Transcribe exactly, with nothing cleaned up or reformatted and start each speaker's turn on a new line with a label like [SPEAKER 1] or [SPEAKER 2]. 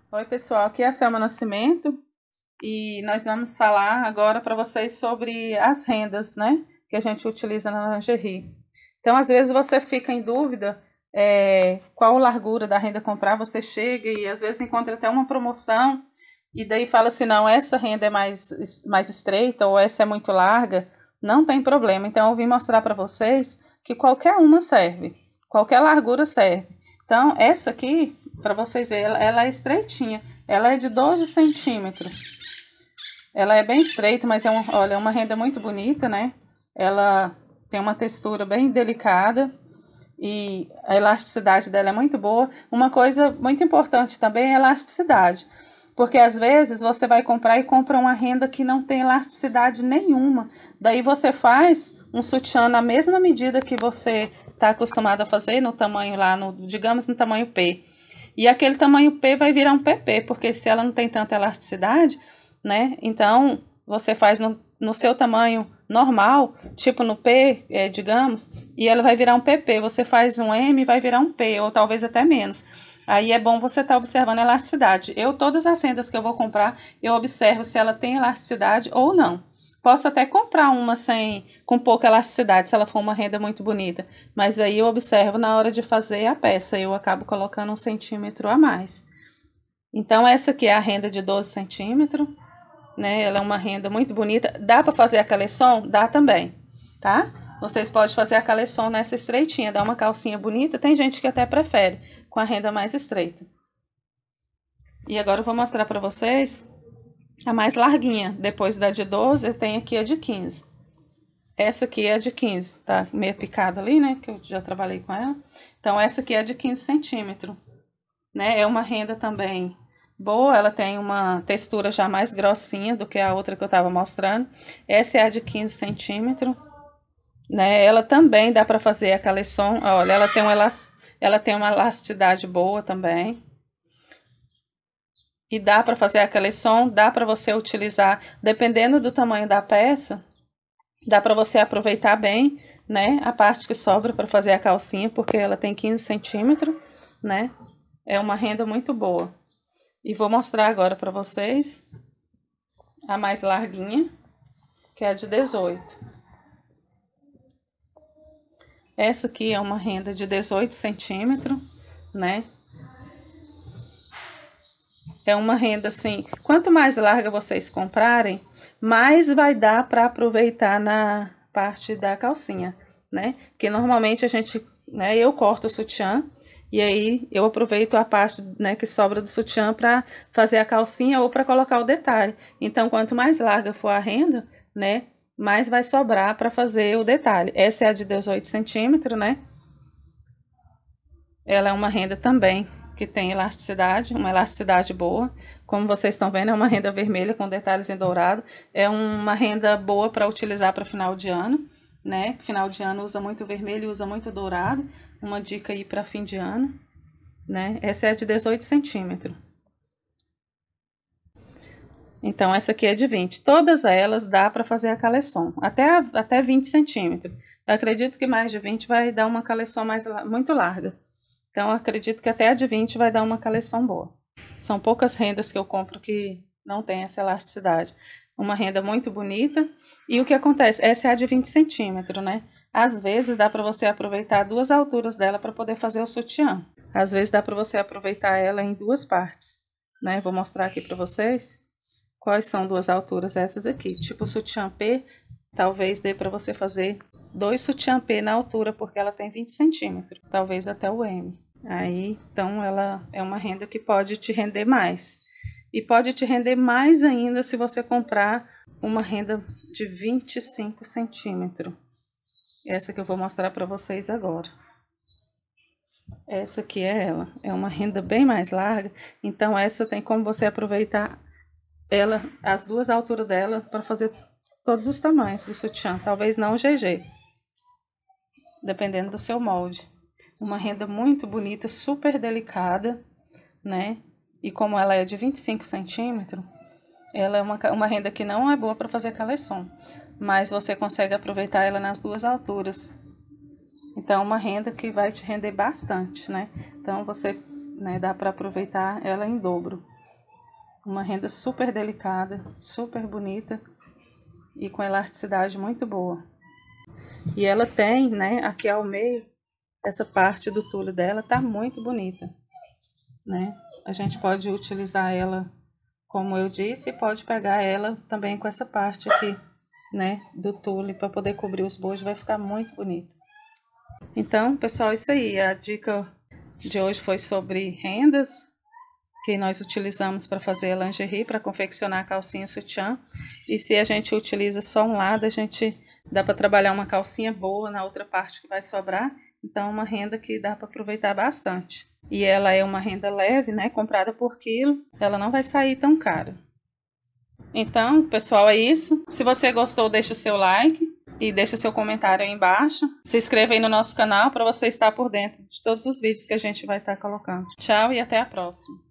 [SPEAKER 1] Oi pessoal, aqui é a Selma Nascimento e nós vamos falar agora para vocês sobre as rendas, né, que a gente utiliza na lingerie. Então, às vezes você fica em dúvida é, qual largura da renda comprar, você chega e às vezes encontra até uma promoção e daí fala assim, não, essa renda é mais, mais estreita ou essa é muito larga, não tem problema. Então, eu vim mostrar para vocês que qualquer uma serve, qualquer largura serve. Então, essa aqui, para vocês verem, ela, ela é estreitinha. Ela é de doze centímetros. Ela é bem estreita, mas é, um, olha, é uma renda muito bonita, né? Ela tem uma textura bem delicada e a elasticidade dela é muito boa. Uma coisa muito importante também é a elasticidade. Porque às vezes você vai comprar e compra uma renda que não tem elasticidade nenhuma. Daí você faz um sutiã na mesma medida que você está acostumado a fazer, no tamanho lá, no, digamos no tamanho P. E aquele tamanho P vai virar um P P, porque se ela não tem tanta elasticidade, né? Então você faz no, no seu tamanho normal, tipo no P, é, digamos, e ela vai virar um P P. Você faz um M e vai virar um P, ou talvez até menos. Aí é bom você estar tá observando a elasticidade. Eu, todas as rendas que eu vou comprar, eu observo se ela tem elasticidade ou não. Posso até comprar uma sem, com pouca elasticidade, se ela for uma renda muito bonita. Mas aí eu observo na hora de fazer a peça, eu acabo colocando um centímetro a mais. Então essa aqui é a renda de doze centímetros, né? Ela é uma renda muito bonita. Dá para fazer a caleçon? Dá também, tá? Vocês podem fazer a caleçon nessa estreitinha, dá uma calcinha bonita. Tem gente que até prefere com a renda mais estreita. E agora eu vou mostrar para vocês a mais larguinha. Depois da de doze, tem aqui a de quinze. Essa aqui é a de quinze, tá meio picada ali, né? Que eu já trabalhei com ela. Então, essa aqui é a de quinze centímetros, né? É uma renda também boa, ela tem uma textura já mais grossinha do que a outra que eu tava mostrando. Essa é a de quinze centímetros, né? Ela também dá para fazer a caleçon. Olha, ela tem, um elac... ela tem uma elasticidade boa também. E dá para fazer a caleçon, dá para você utilizar, dependendo do tamanho da peça, dá para você aproveitar bem, né, a parte que sobra para fazer a calcinha, porque ela tem quinze centímetros, né, é uma renda muito boa. E vou mostrar agora para vocês a mais larguinha, que é a de dezoito. Essa aqui é uma renda de dezoito centímetros, né. É uma renda assim, quanto mais larga vocês comprarem, mais vai dar para aproveitar na parte da calcinha, né? Que normalmente a gente, né, eu corto o sutiã e aí eu aproveito a parte, né, que sobra do sutiã para fazer a calcinha ou para colocar o detalhe. Então, quanto mais larga for a renda, né, mais vai sobrar para fazer o detalhe. Essa é a de dezoito centímetros, né? Ela é uma renda também que tem elasticidade, uma elasticidade boa. Como vocês estão vendo, é uma renda vermelha com detalhes em dourado. É uma renda boa para utilizar para final de ano, né? Final de ano usa muito vermelho e usa muito dourado. Uma dica aí para fim de ano, né? Essa é de dezoito centímetros. Então, essa aqui é de vinte. Todas elas dá para fazer a caleçon, até, até vinte centímetros. Eu acredito que mais de vinte vai dar uma caleçon mais, muito larga. Então, acredito que até a de vinte vai dar uma caleçon boa. São poucas rendas que eu compro que não tem essa elasticidade. Uma renda muito bonita. E o que acontece? Essa é a de vinte centímetros, né? Às vezes dá para você aproveitar duas alturas dela para poder fazer o sutiã. Às vezes dá para você aproveitar ela em duas partes, né? Vou mostrar aqui para vocês quais são duas alturas essas aqui. Tipo o sutiã P, talvez dê para você fazer dois sutiã P na altura, porque ela tem vinte centímetros, talvez até o M. Aí, então, ela é uma renda que pode te render mais. E pode te render mais ainda se você comprar uma renda de vinte e cinco centímetros. Essa que eu vou mostrar para vocês agora. Essa aqui é ela. É uma renda bem mais larga. Então, essa tem como você aproveitar ela, as duas alturas dela, para fazer todos os tamanhos do sutiã. Talvez não o G G, dependendo do seu molde. Uma renda muito bonita, super delicada, né? E como ela é de vinte e cinco centímetros, ela é uma, uma renda que não é boa para fazer caleçon, mas você consegue aproveitar ela nas duas alturas. Então, é uma renda que vai te render bastante, né? Então, você, né, dá para aproveitar ela em dobro. Uma renda super delicada, super bonita e com elasticidade muito boa. E ela tem, né, aqui ao meio, essa parte do tule dela tá muito bonita, né? A gente pode utilizar ela, como eu disse, e pode pegar ela também com essa parte aqui, né, do tule para poder cobrir os bojos, vai ficar muito bonito. Então, pessoal, isso aí, a dica de hoje foi sobre rendas que nós utilizamos para fazer a lingerie, para confeccionar a calcinha sutiã. E se a gente utiliza só um lado, a gente dá para trabalhar uma calcinha boa na outra parte que vai sobrar. Então, uma renda que dá para aproveitar bastante. E ela é uma renda leve, né? Comprada por quilo, ela não vai sair tão cara. Então, pessoal, é isso. Se você gostou, deixa o seu like e deixa o seu comentário aí embaixo. Se inscreva aí no nosso canal para você estar por dentro de todos os vídeos que a gente vai estar colocando. Tchau e até a próxima.